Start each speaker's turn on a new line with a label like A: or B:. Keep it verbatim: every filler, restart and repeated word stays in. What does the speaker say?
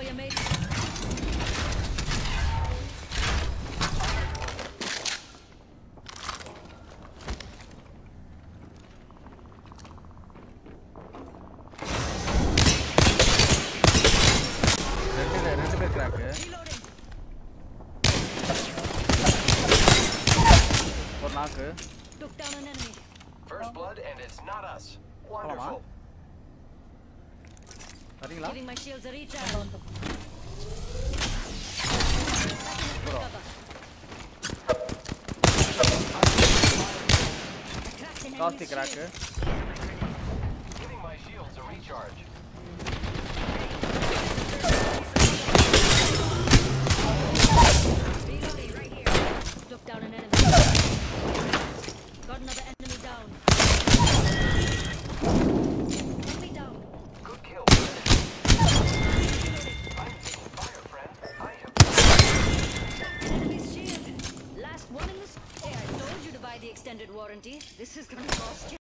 A: you, mate.
B: ரெண்டு பேர் crack. ஒரு நாக்கு.
A: Took down an enemy.
C: First blood and it's not us. Wonderful.
B: சரிங்களா?
A: Giving my shields a recharge.
B: காஸ்டி கிராக்.
C: Giving my shields a recharge.
A: Reloading right here. Took down an enemy. Got another enemy down. Enemy down.
C: Good kill. I'm taking fire, friend. I have
A: Enemy's shield. Last one in the square. I told you to buy the extended warranty. This is gonna cost you.